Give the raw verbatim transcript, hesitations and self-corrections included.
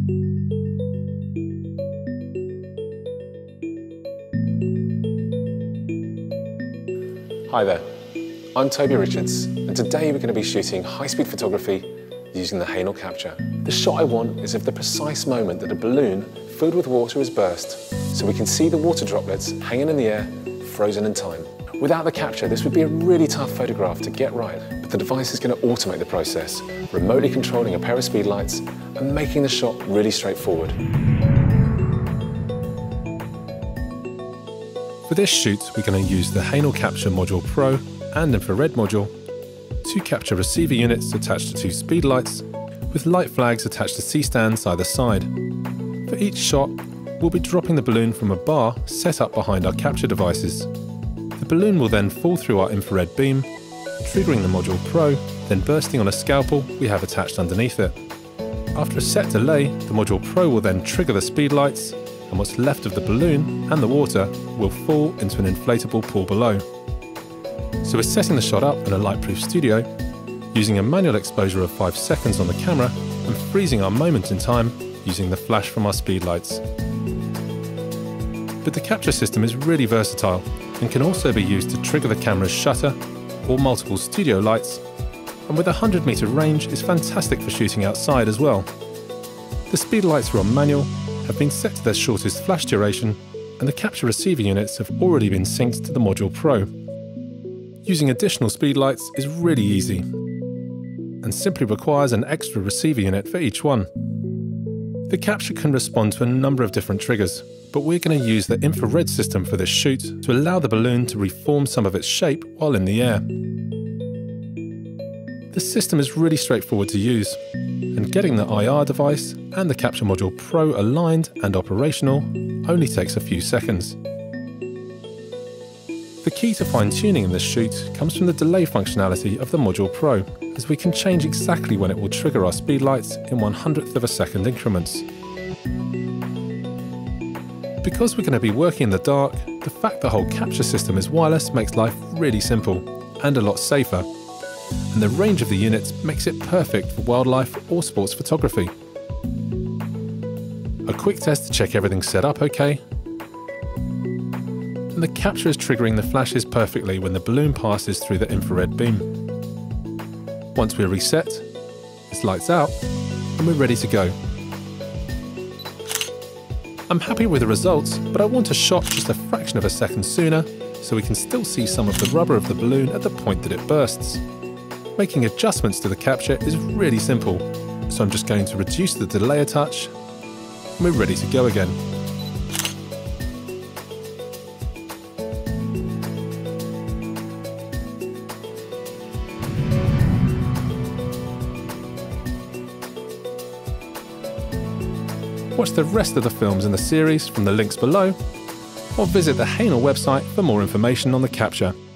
Hi there, I'm Toby Richards, and today we're going to be shooting high-speed photography using the hähnel capture. The shot I want is of the precise moment that a balloon filled with water is burst, so we can see the water droplets hanging in the air, frozen in time. Without the capture, this would be a really tough photograph to get right, but the device is going to automate the process, remotely controlling a pair of speed lights and making the shot really straightforward. For this shoot, we're going to use the hähnel Capture Module Pro and infrared module, two capture receiver units attached to two speed lights, with light flags attached to C-stands either side. For each shot, we'll be dropping the balloon from a bar set up behind our capture devices. The balloon will then fall through our infrared beam, triggering the Module Pro, then bursting on a scalpel we have attached underneath it. After a set delay, the Module Pro will then trigger the speed lights, and what's left of the balloon and the water will fall into an inflatable pool below. So we're setting the shot up in a lightproof studio, using a manual exposure of five seconds on the camera and freezing our moment in time using the flash from our speed lights. But the capture system is really versatile and can also be used to trigger the camera's shutter or multiple studio lights, and with a one hundred meter range is fantastic for shooting outside as well. The speed lights are on manual, have been set to their shortest flash duration, and the capture receiver units have already been synced to the Module Pro. Using additional speed lights is really easy, and simply requires an extra receiver unit for each one. The capture can respond to a number of different triggers, but we're going to use the infrared system for this shoot to allow the balloon to reform some of its shape while in the air. The system is really straightforward to use, and getting the I R device and the Capture Module Pro aligned and operational only takes a few seconds. The key to fine-tuning in this shoot comes from the delay functionality of the Module Pro, as we can change exactly when it will trigger our speed lights in one hundredth of a second increments. Because we're going to be working in the dark, the fact the whole capture system is wireless makes life really simple and a lot safer, and the range of the units makes it perfect for wildlife or sports photography. A quick test to check everything's set up okay, and the capture is triggering the flashes perfectly when the balloon passes through the infrared beam. Once we're reset, it's lights out and we're ready to go. I'm happy with the results, but I want a shot just a fraction of a second sooner so we can still see some of the rubber of the balloon at the point that it bursts. Making adjustments to the capture is really simple, so I'm just going to reduce the delay a touch, and we're ready to go again. Watch the rest of the films in the series from the links below, or visit the hähnel website for more information on the capture.